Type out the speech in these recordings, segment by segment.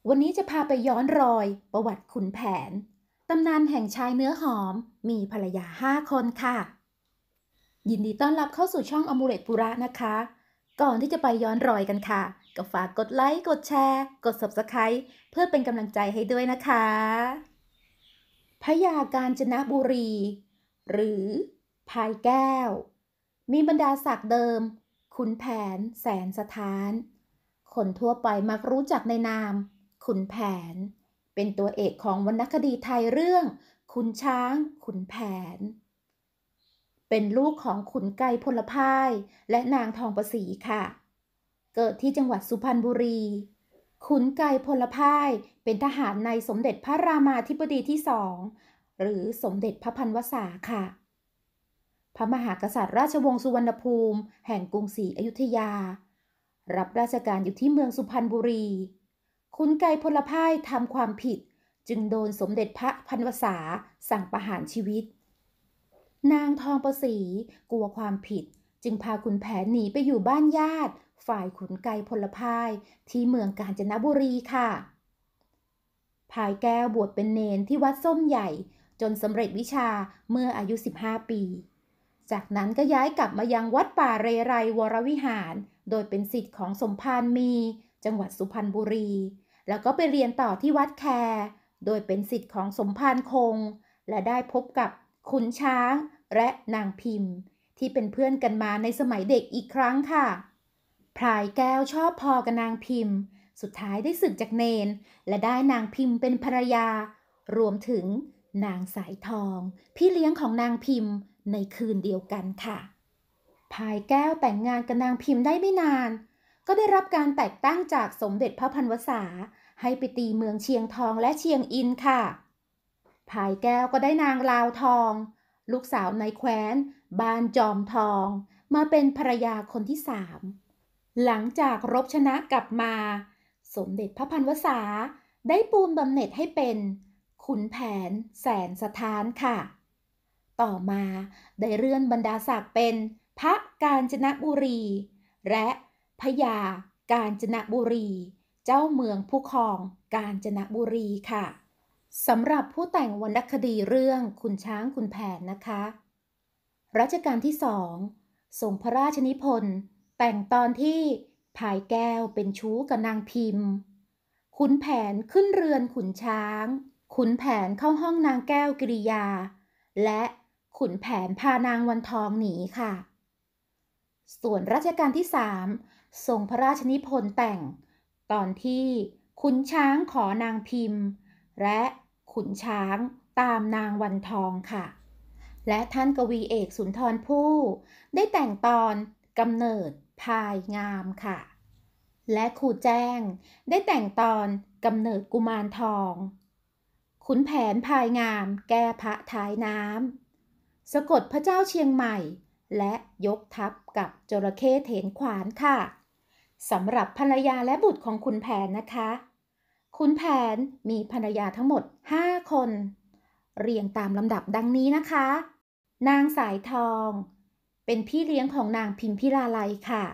วันนี้จะพาไปย้อนรอยประวัติขุนแผนตำนานแห่งชายเนื้อหอมมีภรรยา5 คนค่ะยินดีต้อนรับเข้าสู่ช่องอมูเลตปุระนะคะก่อนที่จะไปย้อนรอยกันค่ะก็ฝากกดไลค์กดแชร์กด Subscribe เพื่อเป็นกำลังใจให้ด้วยนะคะพญากาญจนบุรีหรือพายแก้วมีบรรดาศักดิ์เดิมขุนแผนแสนสถานคนทั่วไปมักรู้จักในนามขุนแผนเป็นตัวเอกของวรรณคดีไทยเรื่องขุนช้างขุนแผนเป็นลูกของขุนไกรพลพ่ายและนางทองประศรีค่ะเกิดที่จังหวัดสุพรรณบุรีขุนไกรพลพ่ายเป็นทหารในสมเด็จพระรามาธิบดีที่2หรือสมเด็จพระพันวษาค่ะพระมหากษัตริย์ราชวงศ์สุวรรณภูมิแห่งกรุงศรีอยุธยารับราชการอยู่ที่เมืองสุพรรณบุรีขุนไกรพลพ่ายทำความผิดจึงโดนสมเด็จพระพันวษาสั่งประหารชีวิตนางทองประศรีกลัวความผิดจึงพาขุนแผนหนีไปอยู่บ้านญาติฝ่ายขุนไกรพลพ่ายที่เมืองกาญจนบุรีค่ะ พายแก้วบวชเป็นเนนที่วัดส้มใหญ่จนสำเร็จวิชาเมื่ออายุ15 ปี จากนั้นก็ย้ายกลับมายังวัดป่าเรไรวรวิหารโดยเป็นศิษย์ของสมภารมีจังหวัดสุพรรณบุรีแล้วก็ไปเรียนต่อที่วัดแคโดยเป็นศิษย์ของสมภารคงและได้พบกับขุนช้างและนางพิมพ์ที่เป็นเพื่อนกันมาในสมัยเด็กอีกครั้งค่ะพลายแก้วชอบพอกับนางพิมพ์สุดท้ายได้สึกจากเนน และได้นางพิมพ์เป็นภรรยารวมถึงนางสายทองพี่เลี้ยงของนางพิมพ์ในคืนเดียวกันค่ะพายแก้วแต่งงานกับนางพิมพ์ได้ไม่นานก็ได้รับการแต่งตั้งจากสมเด็จพระพันวษาให้ไปตีเมืองเชียงทองและเชียงอินค่ะพายแก้วก็ได้นางลาวทองลูกสาวในแคว้นบ้านจอมทองมาเป็นภรรยาคนที่3หลังจากรบชนะกลับมาสมเด็จพระพันวษา ได้ปูนบำเหน็จให้เป็นขุนแผนแสนสถานค่ะ ต่อมาได้เลื่อนบรรดาศักดิ์เป็นพระกาญจนบุรีและพญากาญจนบุรีเจ้าเมืองผู้ครองกาญจนบุรีค่ะสำหรับผู้แต่งวรรณคดีเรื่องขุนช้างขุนแผนนะคะรัชกาลที่2ทรงพระราชนิพนธ์แต่งตอนที่พายแก้วเป็นชู้กับนางพิมพ์ ขุนแผนขึ้นเรือนขุนช้าง ขุนแผนเข้าห้องนางแก้วกิริยา และขุนแผนพานางวันทองหนีค่ะ ส่วนรัชกาลที่3ทรงพระราชนิพนธ์แต่งตอนที่ขุนช้างขอนางพิมพ์และขุนช้างตามนางวันทองค่ะ และท่านกวีเอกสุนทรภู่ได้แต่งตอนกำเนิดพายงามค่ะ และครูแจ้งได้แต่งตอนกำเนิดกุมารทองขุนแผนพายงามแก้พระท้ายน้ำสะกดพระเจ้าเชียงใหม่และยกทัพกับจระเข้เถนขวานค่ะสำหรับภรรยาและบุตรของขุนแผนนะคะขุนแผนมีภรรยาทั้งหมด5 คนเรียงตามลำดับดังนี้นะคะนางสายทองเป็นพี่เลี้ยงของนางพิมพิลาไลยค่ะ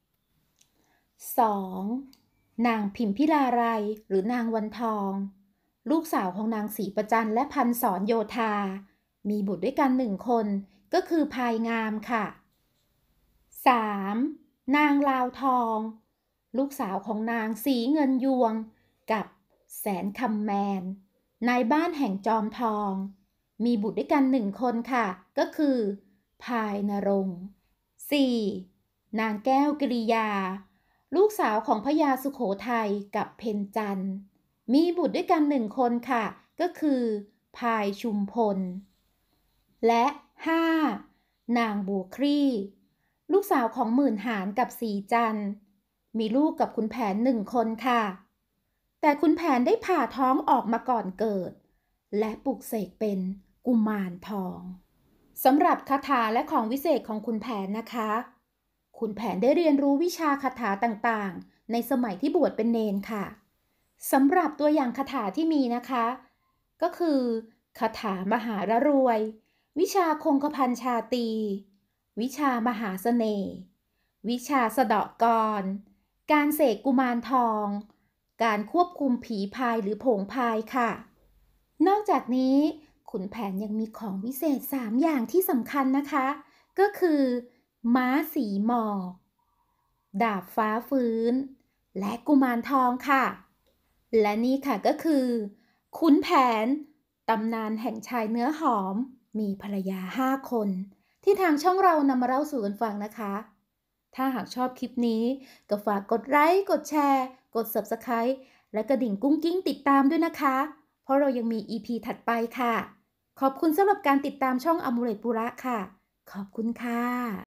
2. นางพิมพิลาไลยหรือนางวันทองลูกสาวของนางศรีประจันและพันศรโยธามีบุตรด้วยกัน1 คนก็คือพายงามค่ะ 3. นางลาวทองลูกสาวของนางสีเงินยวงกับแสนคำแมนนายบ้านแห่งจอมทองมีบุตรด้วยกัน1 คนค่ะก็คือพายนรงค์ 4. นางแก้วกิริยาลูกสาวของพญาสุโขทัยกับเพ็ญจันทร์มีบุตรด้วยกัน1 คนค่ะก็คือพายชุมพลและ 5. นางบัวคลี่ลูกสาวของหมื่นหาญกับสีจันทร์มีลูกกับขุนแผน1 คนค่ะแต่ขุนแผนได้ผ่าท้องออกมาก่อนเกิดและปลุกเสกเป็นกุมารทองสำหรับคาถาและของวิเศษของขุนแผนนะคะขุนแผนได้เรียนรู้วิชาคาถาต่างๆในสมัยที่บวชเป็นเนนค่ะสำหรับตัวอย่างคาถาที่มีนะคะก็คือคาถามหาระรวยวิชาคงกพันชาตรีวิชามหาเสน่ห์วิชาสะเดาะกลการเสกกุมารทองการควบคุมผีพายหรือโผงพายค่ะ นอกจากนี้ขุนแผนยังมีของวิเศษ3อย่างที่สำคัญนะคะ ก็คือ ม้าสีหมอกดาบฟ้าฟื้น และกุมารทองค่ะ และนี่ค่ะก็คือ ขุนแผนตำนานแห่งชายเนื้อหอม มีภรรยา5 คน ที่ทางช่องเรานำมาเล่าสู่กันฟังนะคะ ถ้าหากชอบคลิปนี้ก็ฝากกดไลค์ กดแชร์ กด Subscribe และกระดิ่งกุ้งกิ้งติดตามด้วยนะคะ เพราะเรายังมี EP ถัดไปค่ะ ขอบคุณสำหรับการติดตามช่องอมูเลตปุระค่ะ ขอบคุณค่ะ